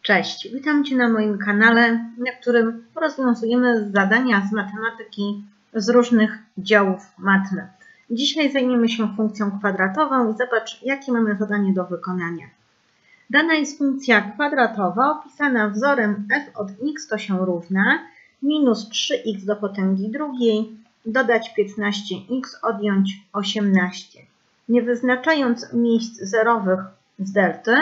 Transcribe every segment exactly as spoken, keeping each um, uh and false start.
Cześć, witam Cię na moim kanale, na którym rozwiązujemy zadania z matematyki z różnych działów matmy. Dzisiaj zajmiemy się funkcją kwadratową i zobacz, jakie mamy zadanie do wykonania. Dana jest funkcja kwadratowa opisana wzorem f od x to się równa minus trzy x do potęgi drugiej, dodać piętnaście x, odjąć osiemnaście. Nie wyznaczając miejsc zerowych z delty,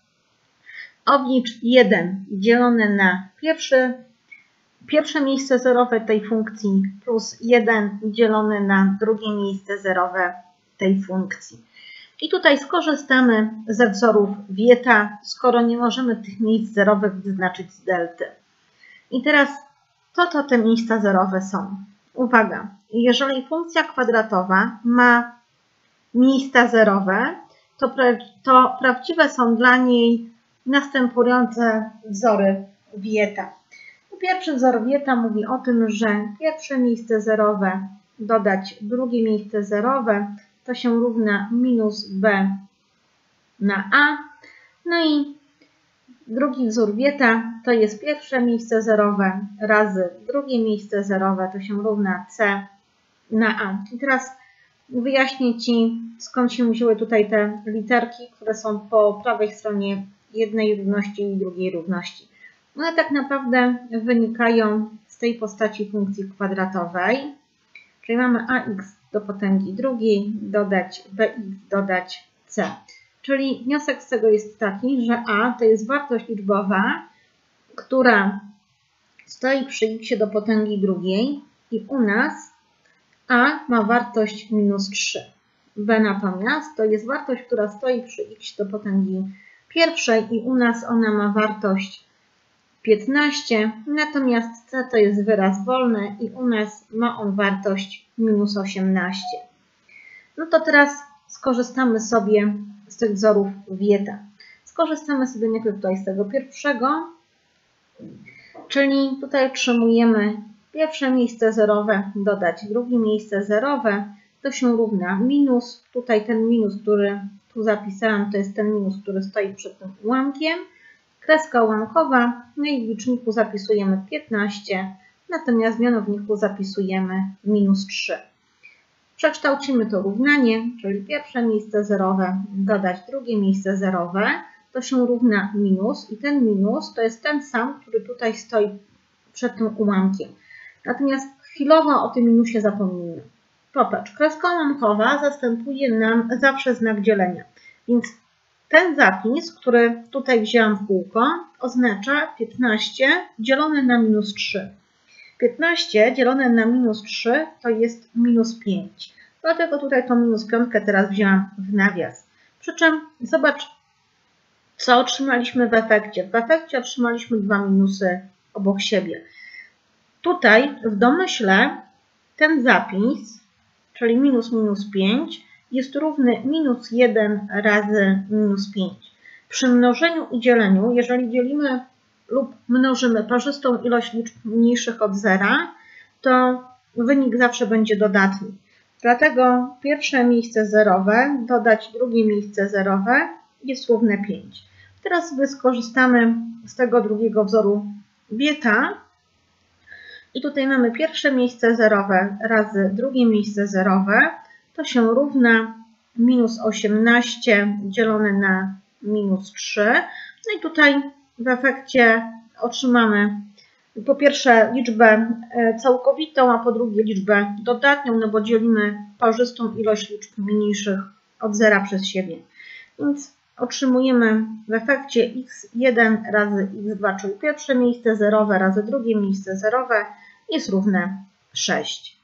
oblicz jeden dzielone na pierwszy, pierwsze miejsce zerowe tej funkcji plus jeden dzielone na drugie miejsce zerowe tej funkcji. I tutaj skorzystamy ze wzorów Wieta, skoro nie możemy tych miejsc zerowych wyznaczyć z delty. I teraz co to te miejsca zerowe są? Uwaga, jeżeli funkcja kwadratowa ma miejsca zerowe, to, pra to prawdziwe są dla niej następujące wzory Wieta. Pierwszy wzór Wieta mówi o tym, że pierwsze miejsce zerowe dodać drugie miejsce zerowe to się równa minus b na a. No i drugi wzór Wieta to jest pierwsze miejsce zerowe razy drugie miejsce zerowe to się równa c na a. I teraz wyjaśnię Ci, skąd się wzięły tutaj te literki, które są po prawej stronie jednej równości i drugiej równości. One tak naprawdę wynikają z tej postaci funkcji kwadratowej, czyli mamy ax do potęgi drugiej dodać bx dodać c. Czyli wniosek z tego jest taki, że a to jest wartość liczbowa, która stoi przy x do potęgi drugiej i u nas a ma wartość minus trzy. b natomiast to jest wartość, która stoi przy x do potęgi pierwszej i u nas ona ma wartość piętnaście, natomiast c to jest wyraz wolny i u nas ma on wartość minus osiemnaście. No to teraz skorzystamy sobie z tych wzorów Wieta. Skorzystamy sobie najpierw tutaj z tego pierwszego, czyli tutaj otrzymujemy pierwsze miejsce zerowe dodać drugie miejsce zerowe, to się równa minus, tutaj ten minus, który tu zapisałam, to jest ten minus, który stoi przed tym ułamkiem, kreska ułamkowa, no i w liczniku zapisujemy piętnaście, natomiast w mianowniku zapisujemy minus trzy. Przekształcimy to równanie, czyli pierwsze miejsce zerowe dodać drugie miejsce zerowe, to się równa minus i ten minus to jest ten sam, który tutaj stoi przed tym ułamkiem. Natomiast chwilowo o tym minusie zapomnijmy. Popatrz, kreska ułamkowa zastępuje nam zawsze znak dzielenia. Więc ten zapis, który tutaj wzięłam w kółko, oznacza piętnaście dzielone na minus trzy. piętnaście dzielone na minus trzy to jest minus pięć. Dlatego tutaj tą minus piątkę teraz wzięłam w nawias. Przy czym zobacz, co otrzymaliśmy w efekcie. W efekcie otrzymaliśmy dwa minusy obok siebie. Tutaj w domyśle ten zapis, czyli minus minus pięć, jest równy minus jeden razy minus pięć. Przy mnożeniu i dzieleniu, jeżeli dzielimy lub mnożymy parzystą ilość liczb mniejszych od zera, to wynik zawsze będzie dodatni. Dlatego pierwsze miejsce zerowe dodać drugie miejsce zerowe jest równe pięć. Teraz sobie skorzystamy z tego drugiego wzoru Wieta. I tutaj mamy pierwsze miejsce zerowe razy drugie miejsce zerowe, to się równa minus osiemnaście dzielone na minus trzy. No i tutaj w efekcie otrzymamy po pierwsze liczbę całkowitą, a po drugie liczbę dodatnią, no bo dzielimy parzystą ilość liczb mniejszych od zera przez siebie. Więc otrzymujemy w efekcie x jeden razy x dwa, czyli pierwsze miejsce zerowe razy drugie miejsce zerowe jest równe sześć.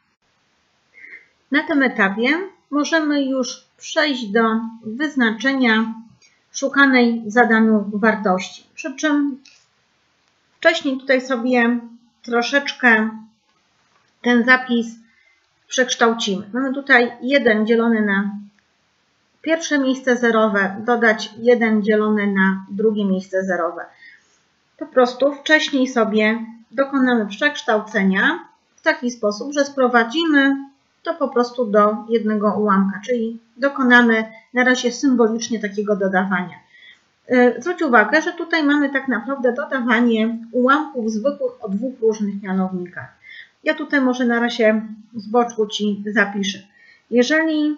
Na tym etapie możemy już przejść do wyznaczenia szukanej w zadaniu wartości. Przy czym wcześniej tutaj sobie troszeczkę ten zapis przekształcimy. Mamy tutaj jeden dzielony na pierwsze miejsce zerowe, dodać jeden dzielone na drugie miejsce zerowe. Po prostu wcześniej sobie dokonamy przekształcenia w taki sposób, że sprowadzimy to po prostu do jednego ułamka, czyli dokonamy na razie symbolicznie takiego dodawania. Zwróć uwagę, że tutaj mamy tak naprawdę dodawanie ułamków zwykłych o dwóch różnych mianownikach. Ja tutaj może na razie z boczku Ci zapiszę. Jeżeli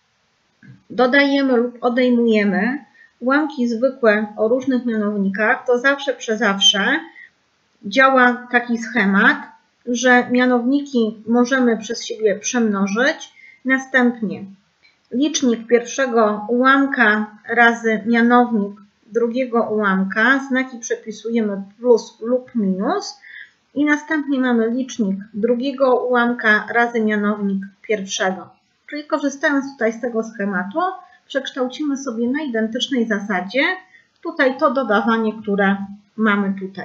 dodajemy lub odejmujemy ułamki zwykłe o różnych mianownikach, to zawsze przy zawsze działa taki schemat, że mianowniki możemy przez siebie przemnożyć. Następnie licznik pierwszego ułamka razy mianownik drugiego ułamka, znaki przepisujemy plus lub minus i następnie mamy licznik drugiego ułamka razy mianownik pierwszego. Czyli korzystając tutaj z tego schematu, przekształcimy sobie na identycznej zasadzie tutaj to dodawanie, które mamy tutaj.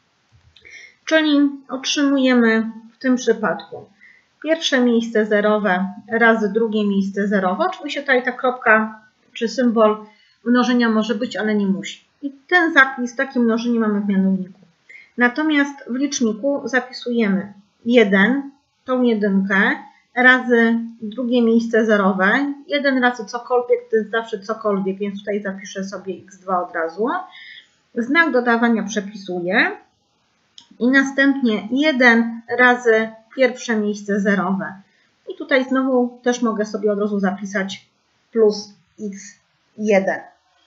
Czyli otrzymujemy w tym przypadku pierwsze miejsce zerowe razy drugie miejsce zerowe. Oczywiście tutaj ta kropka czy symbol mnożenia może być, ale nie musi. I ten zapis, takie mnożenie mamy w mianowniku. Natomiast w liczniku zapisujemy jeden, tą jedynkę, razy drugie miejsce zerowe. jeden razy cokolwiek to jest zawsze cokolwiek, więc tutaj zapiszę sobie iks dwa od razu. Znak dodawania przepisuję. I następnie jeden razy pierwsze miejsce zerowe. I tutaj znowu też mogę sobie od razu zapisać plus iks jeden.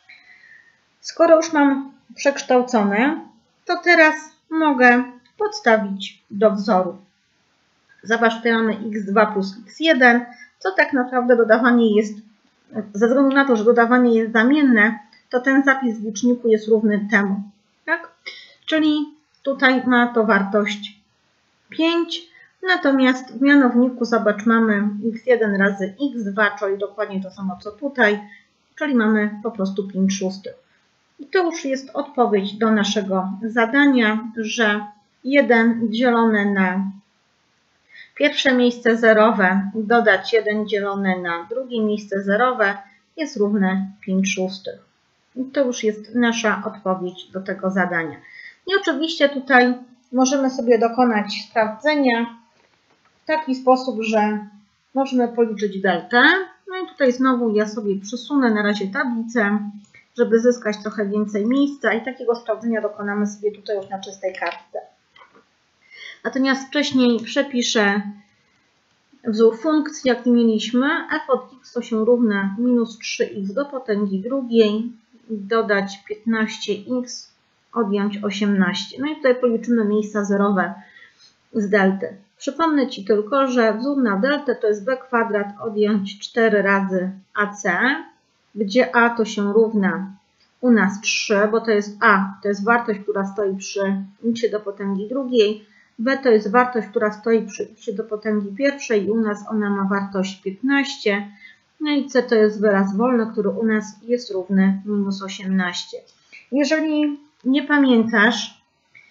Skoro już mam przekształcone, to teraz mogę podstawić do wzoru. Zobacz, tutaj mamy iks dwa plus iks jeden, co tak naprawdę dodawanie jest, ze względu na to, że dodawanie jest zamienne, to ten zapis w liczniku jest równy temu. Tak? Czyli tutaj ma to wartość pięć, natomiast w mianowniku, zobacz, mamy iks jeden razy iks dwa, czyli dokładnie to samo co tutaj, czyli mamy po prostu pięć szóstych. I to już jest odpowiedź do naszego zadania, że jeden dzielone na pierwsze miejsce zerowe dodać jeden dzielone na drugie miejsce zerowe jest równe pięć szóstych. I to już jest nasza odpowiedź do tego zadania. I oczywiście tutaj możemy sobie dokonać sprawdzenia w taki sposób, że możemy policzyć deltę. No i tutaj znowu ja sobie przesunę na razie tablicę, żeby zyskać trochę więcej miejsca i takiego sprawdzenia dokonamy sobie tutaj już na czystej kartce. Natomiast wcześniej przepiszę wzór funkcji, jaki mieliśmy. F od x to się równa minus trzy iks do potęgi drugiej, dodać piętnaście iks, odjąć osiemnaście. No i tutaj policzymy miejsca zerowe z delty. Przypomnę Ci tylko, że wzór na deltę to jest b kwadrat odjąć cztery razy ac, gdzie a to się równa u nas trzy, bo to jest a, to jest wartość, która stoi przy x do potęgi drugiej, b to jest wartość, która stoi przy x do potęgi pierwszej i u nas ona ma wartość piętnaście, no i c to jest wyraz wolny, który u nas jest równy minus osiemnaście. Jeżeli nie pamiętasz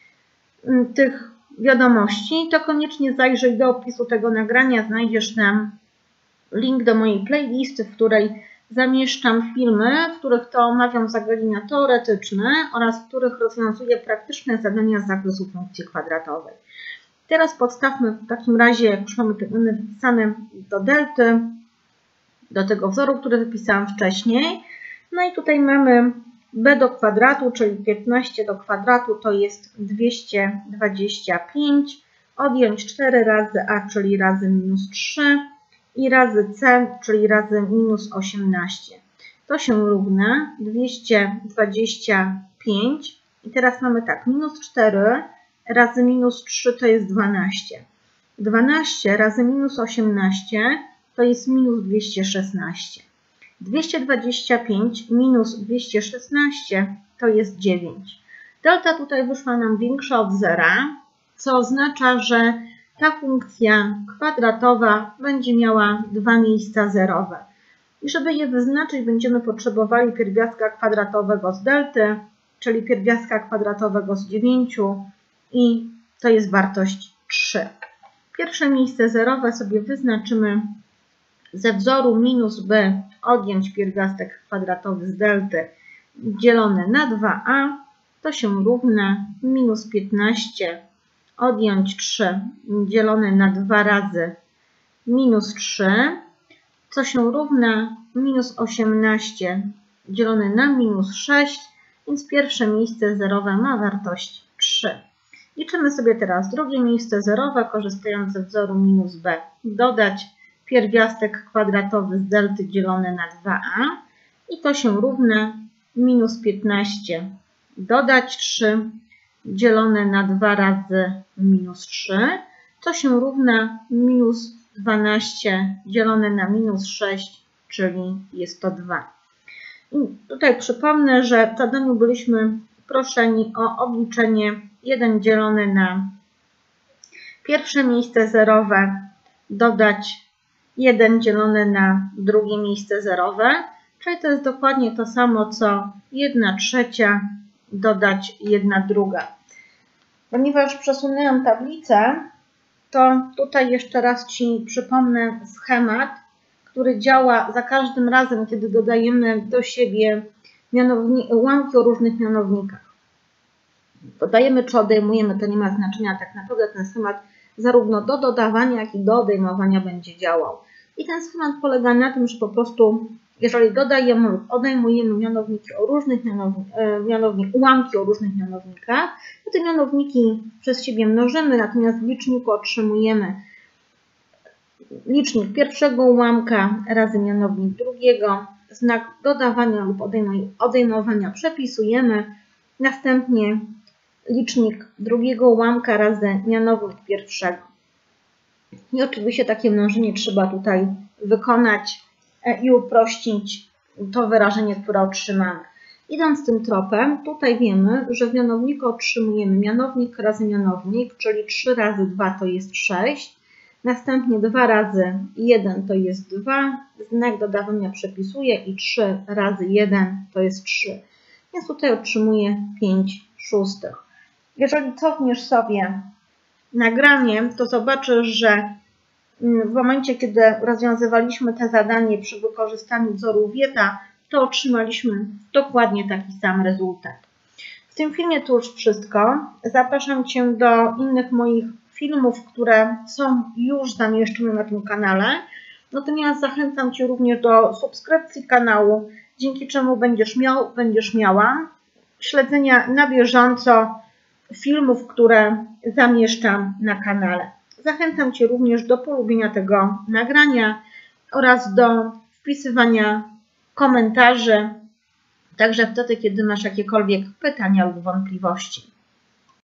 tych wiadomości, to koniecznie zajrzyj do opisu tego nagrania, znajdziesz tam link do mojej playlisty, w której zamieszczam filmy, w których to omawiam zagadnienia teoretyczne oraz w których rozwiązuję praktyczne zadania z zakresu funkcji kwadratowej. Teraz podstawmy w takim razie, jak już mamy wypisane do delty, do tego wzoru, który wypisałam wcześniej. No i tutaj mamy b do kwadratu, czyli piętnaście do kwadratu to jest dwieście dwadzieścia pięć, odjąć cztery razy a, czyli razy minus trzy i razy c, czyli razy minus osiemnaście. To się równa dwieście dwadzieścia pięć i teraz mamy tak, minus cztery razy minus trzy to jest dwanaście. dwanaście razy minus osiemnaście to jest minus dwieście szesnaście. dwieście dwadzieścia pięć minus dwieście szesnaście to jest dziewięć. Delta tutaj wyszła nam większa od zera, co oznacza, że ta funkcja kwadratowa będzie miała dwa miejsca zerowe. I żeby je wyznaczyć, będziemy potrzebowali pierwiastka kwadratowego z delty, czyli pierwiastka kwadratowego z dziewięciu i to jest wartość trzy. Pierwsze miejsce zerowe sobie wyznaczymy ze wzoru minus b odjąć pierwiastek kwadratowy z delty dzielone na dwa a, to się równa minus piętnaście odjąć trzy dzielone na dwa razy minus trzy, co się równa minus osiemnaście dzielone na minus sześć więc pierwsze miejsce zerowe ma wartość trzy. Liczymy sobie teraz drugie miejsce zerowe, korzystając ze wzoru minus b. Dodać pierwiastek kwadratowy z delty dzielone na dwa a i to się równa minus piętnaście dodać trzy dzielone na dwa razy minus trzy, to się równa minus dwanaście dzielone na minus sześć, czyli jest to dwa. I tutaj przypomnę, że w zadaniu byliśmy proszeni o obliczenie jeden dzielone na pierwsze miejsce zerowe, dodać jeden dzielone na drugie miejsce zerowe, czyli to jest dokładnie to samo, co jedna trzecia dodać jedna druga. Ponieważ przesunęłam tablicę, to tutaj jeszcze raz Ci przypomnę schemat, który działa za każdym razem, kiedy dodajemy do siebie ułamki o różnych mianownikach. Dodajemy czy odejmujemy, to nie ma znaczenia, tak naprawdę ten schemat zarówno do dodawania, jak i do odejmowania będzie działał. I ten schemat polega na tym, że po prostu jeżeli dodajemy lub odejmujemy mianowniki o różnych mianownik, mianownik, ułamki o różnych mianownikach, to te mianowniki przez siebie mnożymy, natomiast w liczniku otrzymujemy licznik pierwszego ułamka razy mianownik drugiego, znak dodawania lub odejmowania przepisujemy, następnie licznik drugiego ułamka razy mianownik pierwszego. I oczywiście takie mnożenie trzeba tutaj wykonać i uprościć to wyrażenie, które otrzymamy. Idąc tym tropem, tutaj wiemy, że w mianowniku otrzymujemy mianownik razy mianownik, czyli trzy razy dwa to jest sześć, następnie dwa razy jeden to jest dwa, znak dodawania przepisuję i trzy razy jeden to jest trzy. Więc tutaj otrzymuję pięć szóstych. Jeżeli cofniesz sobie nagranie, to zobaczysz, że w momencie, kiedy rozwiązywaliśmy te zadanie przy wykorzystaniu wzoru Wieta, to otrzymaliśmy dokładnie taki sam rezultat. W tym filmie to już wszystko. Zapraszam Cię do innych moich filmów, które są już zamieszczone na tym kanale. Natomiast zachęcam Cię również do subskrypcji kanału, dzięki czemu będziesz miał, będziesz miała śledzenia na bieżąco filmów, które zamieszczam na kanale. Zachęcam Cię również do polubienia tego nagrania oraz do wpisywania komentarzy, także wtedy, kiedy masz jakiekolwiek pytania lub wątpliwości.